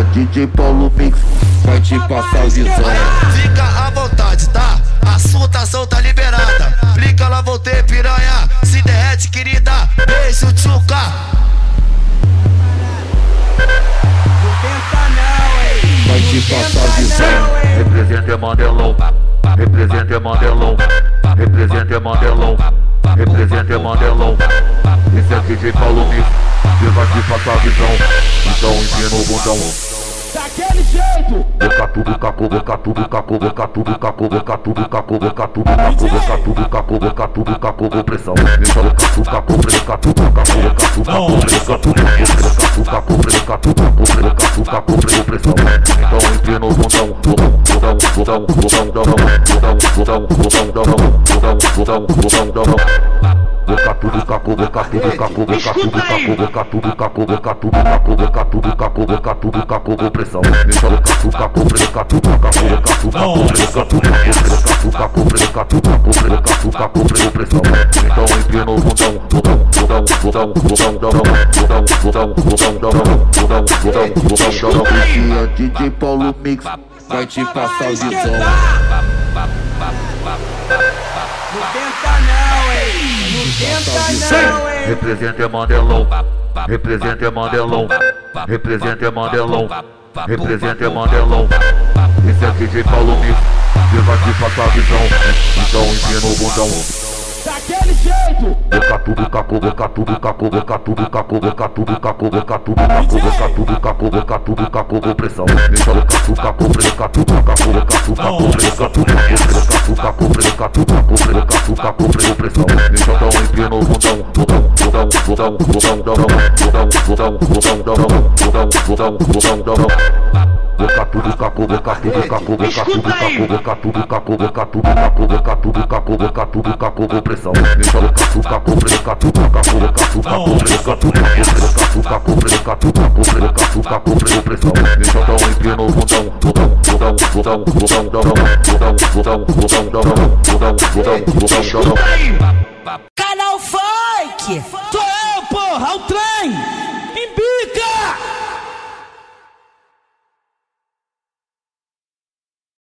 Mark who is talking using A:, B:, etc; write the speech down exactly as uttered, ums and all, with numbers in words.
A: D J Paulo Mix vai te passar a visão.
B: Fica à vontade, tá? A sua tação tá liberada. Clica lá, voltei, piranha. Se derrete, querida. Beijo, tchuca.
A: Vai te passar a visão.
C: Representa Mandelão, representa Mandelão, representa Mandelão, representa Mandelão. Esse é D J Paulo Mix, que vai te passar a visão. Então empina o bundão
D: daquele jeito.
C: Boca tudo, caco, boca tudo, caco, boca tudo, caco, boca tudo, caco, boca tudo, caco, boca tudo, caco, boca tudo, caco, com pressão. Deixa o caco, caco, boca tudo, caco, boca tudo, caco, boca tudo, caco, boca tudo, caco, boca tudo, caco, com pressão. Então empina o bundão, bundão, bundão, bundão, bundão, bundão, bundão, bundão, bundão, bundão, bundão. Boca tudo, caco, boca tudo, caco, boca tudo, caco, boca tudo, caco, boca tudo, caco, boca tudo, caco, boca tudo, caco, com pressão. Deixa o caco, caco, boca tudo, caco, boca tudo, caco, boca tudo, caco, boca tudo, caco, boca tudo, caco, com pressão. Então empina o bundão, bundão, bundão, bundão, bundão, bundão, bundão, bundão, bundão, bundão, bundão, bundão.
A: Esse é D J Paulo Mix vai te passar a visão.
D: Não tenta não, hein? Não tenta não, hein?
C: Representa Mandelão, representa Mandelão, representa Mandelão, representa Mandelão. Esse é D J Paulo Mix, que vai te passar a visão. Então empina o bundão
D: daquele jeito.
C: Boca tudo, caco, boca tudo, caco, boca tudo, caco, boca tudo, caco, boca tudo, caco, boca tudo, caco, boca tudo, caco, com pressão. Deixa o caco, caco, boca tudo, caco, boca tudo, caco, boca tudo, caco, boca tudo, caco, boca tudo, caco, com pressão. Deixa então empina o bundão, bundão, bundão, bundão, bundão, bundão, bundão, bundão, bundão, bundão, bundão, bundão. Boca tudo, caco, boca tudo, caco, boca tudo, caco, boca tudo, caco, boca tudo, caco, boca tudo, caco, boca tudo, caco, com pressão. Deixa o caco, caco, boca tudo, caco, boca tudo, caco, boca tudo, caco, boca tudo, caco, boca tudo, caco, com pressão. Deixa então empina o bundão, bundão, bundão, bundão, bundão, bundão, bundão, bundão, bundão, bundão, bundão.
D: Canal Funk! Sou eu, porra, o trem!